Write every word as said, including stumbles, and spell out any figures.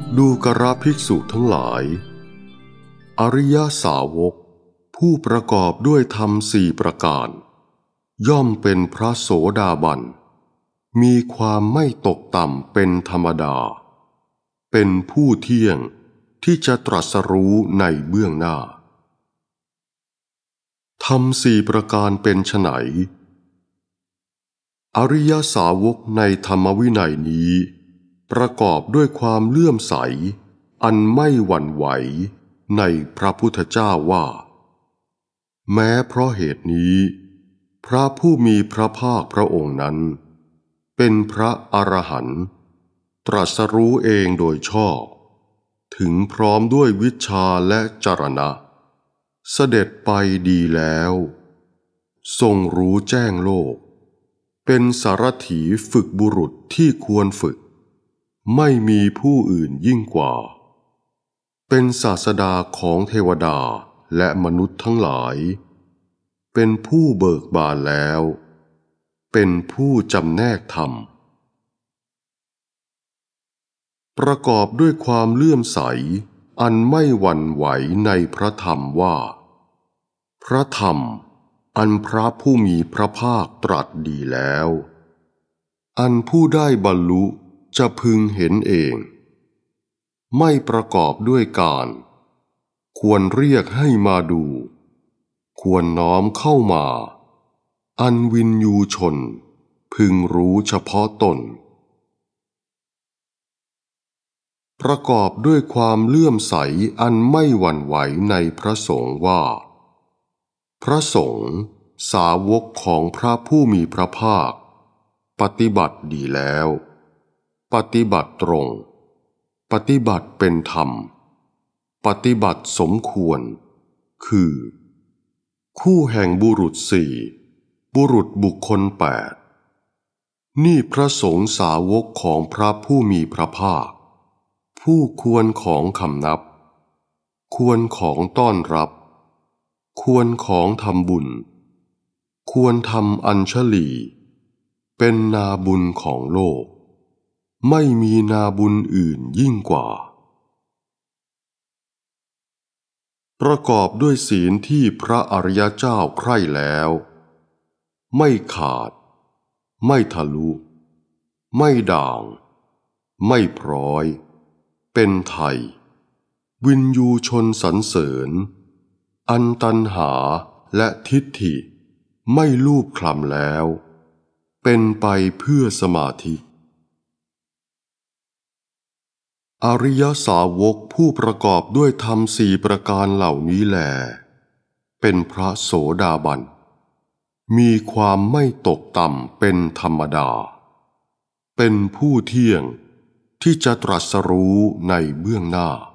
ดูกระภิกษุทั้งหลายอริยสาวกผู้ประกอบด้วยธรรมสี่ประการย่อมเป็นพระโสดาบันมีความไม่ตกต่ำเป็นธรรมดาเป็นผู้เที่ยงที่จะตรัสรู้ในเบื้องหน้าธรรมสี่ประการเป็นไฉนอริยสาวกในธรรมวินัยนี้ประกอบด้วยความเลื่อมใสอันไม่หวั่นไหวในพระพุทธเจ้าว่าแม้เพราะเหตุนี้พระผู้มีพระภาคพระองค์นั้นเป็นพระอรหันต์ตรัสรู้เองโดยชอบถึงพร้อมด้วยวิชชาและจรณะเสด็จไปดีแล้วทรงรู้แจ้งโลกเป็นสารถีฝึกบุรุษที่ควรฝึกไม่มีผู้อื่นยิ่งกว่าเป็นศาสดาของเทวดาและมนุษย์ทั้งหลายเป็นผู้เบิกบานแล้วเป็นผู้จำแนกธรรมประกอบด้วยความเลื่อมใสอันไม่หวั่นไหวในพระธรรมว่าพระธรรมอันพระผู้มีพระภาคตรัสดีแล้วอันผู้ได้บรรลุจะพึงเห็นเองไม่ประกอบด้วยการควรเรียกให้มาดูควรน้อมเข้ามาอันวินยูชนพึงรู้เฉพาะตนประกอบด้วยความเลื่อมใสอันไม่หวั่นไหวในพระสงฆ์ว่าพระสงฆ์สาวกของพระผู้มีพระภาคปฏิบัติดีแล้วปฏิบัติตรงปฏิบัติเป็นธรรมปฏิบัติสมควรคือคู่แห่งบุรุษสี่บุรุษบุคคลแปดนี่พระสงฆ์สาวกของพระผู้มีพระภาคผู้ควรของคำนับควรของต้อนรับควรของทำบุญควรทำอัญชลีเป็นนาบุญของโลกไม่มีนาบุญอื่นยิ่งกว่าประกอบด้วยศีลที่พระอริยเจ้าใคร่แล้วไม่ขาดไม่ทะลุไม่ด่างไม่พร้อยเป็นไทยวินยูชนสรรเสริญอันตัณหาและทิฏฐิไม่ลูบคลำแล้วเป็นไปเพื่อสมาธิอริยสาวกผู้ประกอบด้วยธรรมสี่ประการเหล่านี้แลเป็นพระโสดาบันมีความไม่ตกต่ำเป็นธรรมดาเป็นผู้เที่ยงที่จะตรัสรู้ในเบื้องหน้า